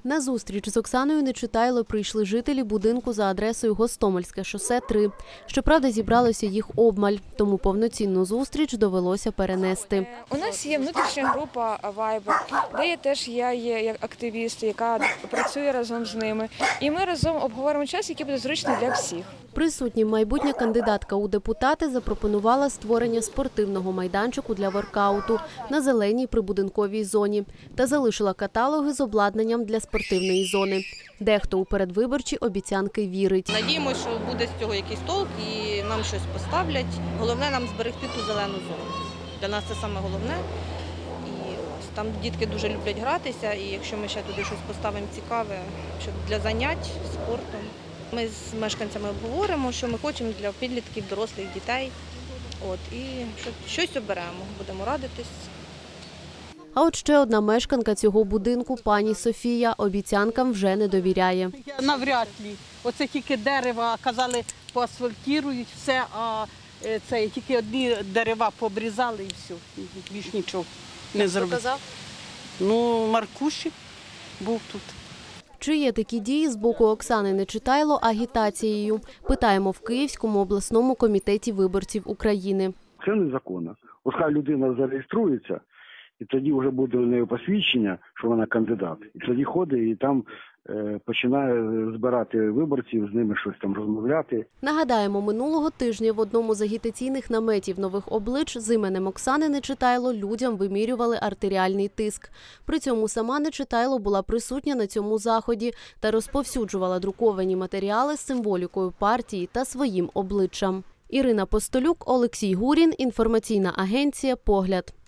На зустріч з Оксаною Нечитайло прийшли жителі будинку за адресою Гостомельське шосе 3. Щоправда, зібралося їх обмаль, тому повноцінну зустріч довелося перенести. У нас є внутрішня група Viber, де я теж є як активіст, яка працює разом з ними. І ми разом обговоримо час, який буде зручний для всіх. Присутнім майбутня кандидатка у депутати запропонувала створення спортивного майданчику для воркауту на зеленій прибудинковій зоні та залишила каталоги з обладнанням для спортивної зони. Дехто у передвиборчі обіцянки вірить. Надіємося, що буде з цього якийсь толк і нам щось поставлять. Головне нам зберегти ту зелену зону. Для нас це саме головне. І ось там дітки дуже люблять гратися, і якщо ми ще туди щось поставимо цікаве, щоб для занять спортом. Ми з мешканцями обговоримо, що ми хочемо для підлітків, дорослих, дітей. І щось оберемо, будемо радитись. А от ще одна мешканка цього будинку, пані Софія, обіцянкам вже не довіряє. Навряд ли. Оце тільки дерева, казали, поасфальтують все, а це тільки одні дерева пообрізали і все. Більш нічого не зробили. Хто казав? Ну, Маркуші був тут. Чи є такі дії з боку Оксани Нечитайло агітацією? Питаємо в Київському обласному комітеті виборців України. Це незаконно. Ось хай людина зареєструється, і тоді вже буде у неї посвідчення, що вона кандидат. І тоді ходить і там починає збирати виборців, з ними щось там розмовляти. Нагадаємо, минулого тижня в одному з агітаційних наметів нових облич з іменем Оксани Нечитайло людям вимірювали артеріальний тиск. При цьому сама Нечитайло була присутня на цьому заході та розповсюджувала друковані матеріали з символікою партії та своїм обличчям. Ірина Постолюк, Олексій Гурін, інформаційна агенція «Погляд».